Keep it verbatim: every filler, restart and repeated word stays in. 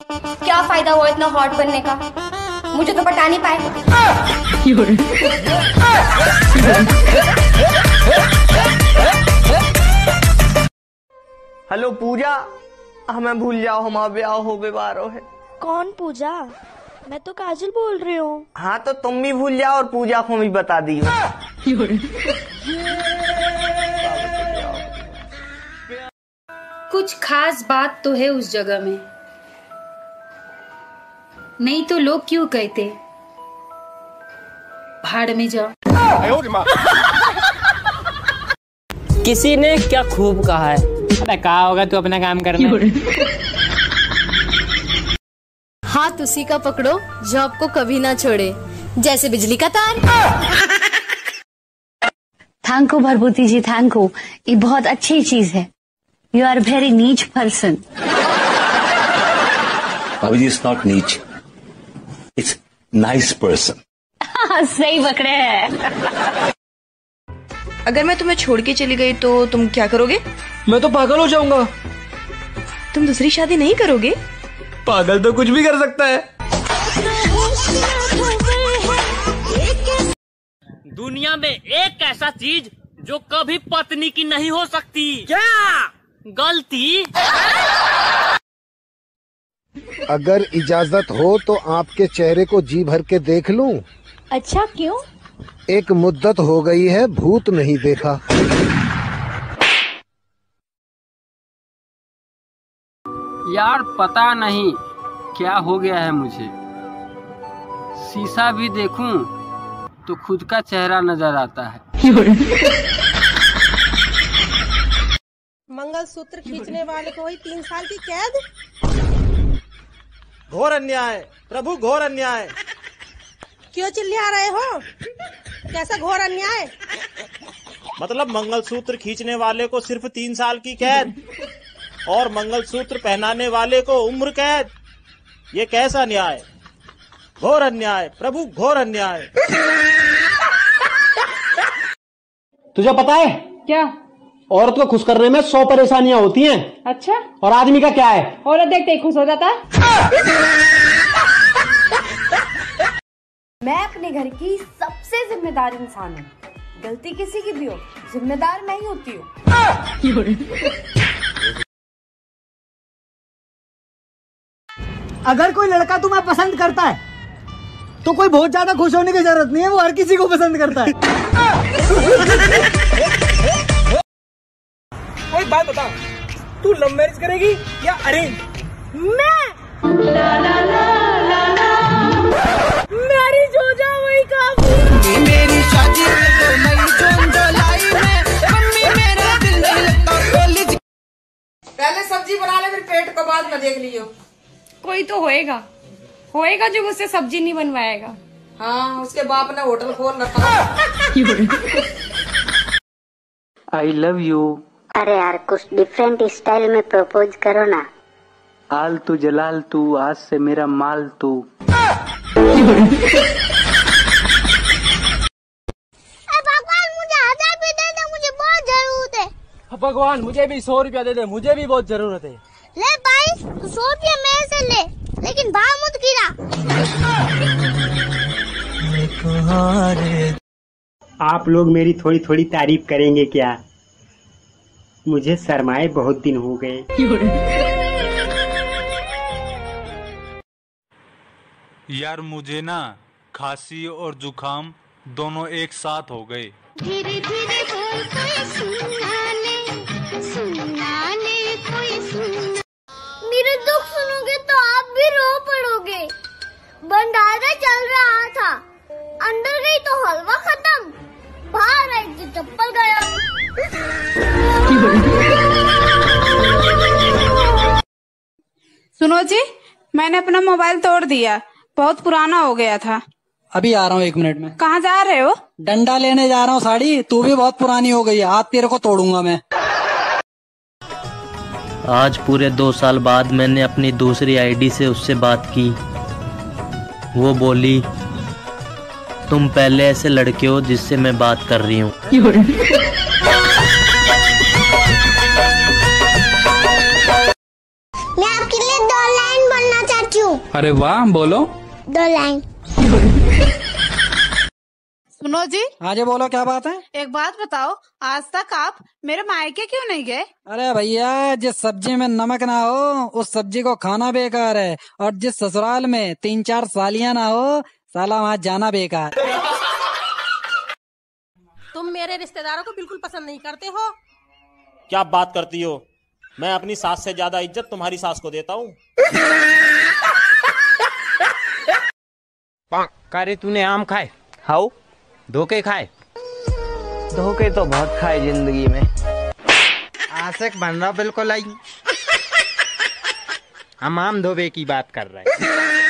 क्या फायदा हुआ इतना हॉट बनने का, मुझे तो पटा नहीं पाए। हेलो पूजा, हमें भूल जाओ, हमारा ब्याह हो बेवारो है। कौन पूजा? मैं तो काजल बोल रही हूँ। हाँ तो तुम भी भूल जाओ और पूजा को भी बता दियो। कुछ खास बात तो है उस जगह में, नहीं तो लोग क्यों कहते भाड़ में जाओ। किसी ने क्या खूब कहा है, अरे कहा होगा तू अपना काम करना। हाथ उसी का पकड़ो जो आपको कभी ना छोड़े, जैसे बिजली का तार। Thank you Bharbhuti ji, thank you, ये बहुत अच्छी चीज है। यू आर वेरी नीच पर्सन। भाभी जी, इट्स नॉट नीच, इट्स नाइस पर्सन। सही पकड़े हैं। अगर मैं तुम्हें छोड़ के चली गई तो तुम क्या करोगे? मैं तो पागल हो जाऊंगा। तुम दूसरी शादी नहीं करोगे? पागल तो कुछ भी कर सकता है। दुनिया में एक ऐसा चीज जो कभी पत्नी की नहीं हो सकती। क्या गलती? अगर इजाजत हो तो आपके चेहरे को जी भर के देख लूं? अच्छा, क्यों? एक मुद्दत हो गई है, भूत नहीं देखा। यार पता नहीं क्या हो गया है मुझे, शीशा भी देखूं तो खुद का चेहरा नजर आता है। मंगलसूत्र खींचने वाले को हुई तीन साल की कैद। घोर अन्याय प्रभु, घोर अन्याय। क्यों चिल्ला रहे हो? कैसा घोर अन्याय? मतलब मंगलसूत्र खींचने वाले को सिर्फ तीन साल की कैद और मंगलसूत्र पहनाने वाले को उम्र कैद। ये कैसा न्याय? घोर अन्याय प्रभु, घोर अन्याय। तुझे पता है क्या? औरत को खुश करने में सौ परेशानियां होती हैं। अच्छा, और आदमी का क्या है? औरत देखते ही खुश हो जाता है। मैं अपने घर की सबसे जिम्मेदार इंसान हूँ। गलती किसी की भी हो, जिम्मेदार मैं ही होती हूँ। अगर कोई लड़का तुम्हें पसंद करता है तो कोई बहुत ज्यादा खुश होने की जरूरत नहीं है, वो हर किसी को पसंद करता है। कोई बात बता, तू लव मैरिज करेगी या अरेंज? मैं ला ला ला ला ला मैरिज हो जाओ वही काफी। मेरी शादी में तो नई जून जुलाई में मम्मी मेरा दिल नहीं लगता कॉलेज। पहले सब्जी बना ले, फिर पेट को बाद में देख लियो। कोई तो होएगा होएगा जो मुझसे सब्जी नहीं बनवाएगा। हाँ, उसके बाप ने होटल खोल रखा। I love you. अरे यार, कुछ डिफरेंट स्टाइल में प्रपोज करो ना। आल तू जलाल तू, आज से मेरा माल तू। भगवान मुझे हजार रुपए दे दे, मुझे बहुत जरूरत है। भगवान मुझे भी सौ रुपया दे दे, मुझे भी बहुत जरूरत है। ले भाई, तू सौ रुपया मेरे से ले, लेकिन भाव मत गिरा। आप लोग मेरी थोड़ी थोड़ी तारीफ करेंगे क्या? मुझे शर्माए बहुत दिन हो गए। यार मुझे ना खांसी और जुकाम दोनों एक साथ हो गए। धीरे धीरे बोल, कोई सुनना ले, सुनना ले, कोई सुनना। मेरे दुख सुनोगे तो आप भी रो पड़ोगे। भंडारा चल रहा था, अंदर गई तो हलवा खत्म, बाहर आई तो चप्पल गया। सुनो जी, मैंने अपना मोबाइल तोड़ दिया, बहुत पुराना हो गया था। अभी आ रहा हूँ एक मिनट में। कहाँ जा रहे हो? डंडा लेने जा रहा हूँ। साड़ी तू भी बहुत पुरानी हो गई है, हाथ तेरे को तोड़ूंगा मैं। आज पूरे दो साल बाद मैंने अपनी दूसरी आईडी से उससे बात की। वो बोली, तुम पहले ऐसे लड़के हो जिससे मैं बात कर रही हूँ। मैं आपके लिए दो लाइन बोलना चाहती अरे वाह, बोलो। दो लाइन। सुनो जी। हाँ जी बोलो, क्या बात है? एक बात बताओ, आज तक आप मेरे मायके क्यों नहीं गए? अरे भैया, जिस सब्जी में नमक ना हो उस सब्जी को खाना बेकार है, और जिस ससुराल में तीन चार सालियाँ ना हो साला वहाँ जाना बेकार। तुम मेरे रिश्तेदारों को बिल्कुल पसंद नहीं करते हो। क्या बात करती हो? मैं अपनी सास से ज्यादा इज्जत तुम्हारी सास को देता हूँ। करे तूने आम खाए? हाउ धोखे खाए? धोखे तो बहुत खाए जिंदगी में। आशिक बन रहा बिल्कुल आई। हम आम धोबे की बात कर रहे हैं।